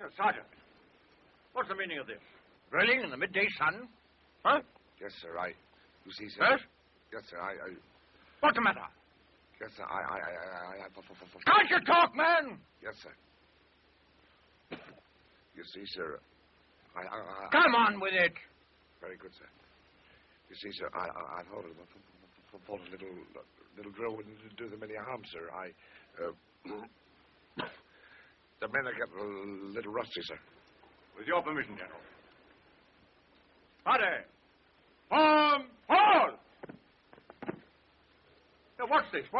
Sergeant, what's the meaning of this? Drilling in the midday sun? Huh? Yes, sir, you see, sir. Yes? Yes, sir, What's the matter? Yes, sir, Can't you talk, man? Yes, sir. You see, sir, Come on with it. Very good, sir. You see, sir, I thought a little drill wouldn't do them any harm, sir. The men are getting a little rusty, sir. With your permission, General. Padre! Form! Fall! Now, what's this?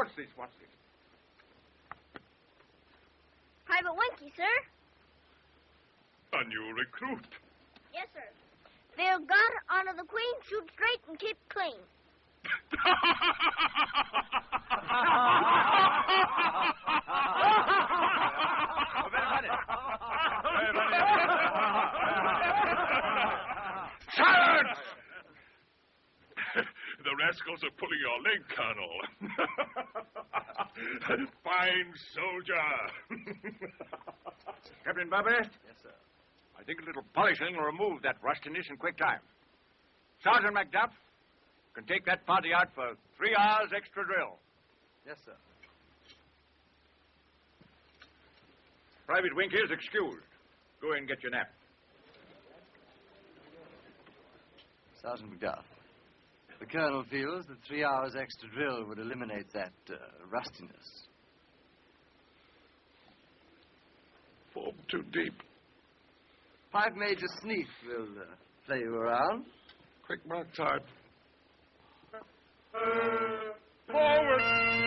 Private Winky, sir. A new recruit. Yes, sir. Feel gun, honor the Queen, shoot straight, and keep clean. Silence! The rascals are pulling your leg, Colonel. Fine soldier. Captain Bobby? Yes, sir. I think a little polishing will remove that rustiness in quick time. Sergeant McDuff can take that party out for 3 hours extra drill. Yes, sir. Private Winky is excused. Go in and get your nap. Sergeant McDuff, the colonel feels that 3 hours extra drill would eliminate that rustiness. Form too deep. Pipe Major Sneak will play you around. Quick mark time. Forward!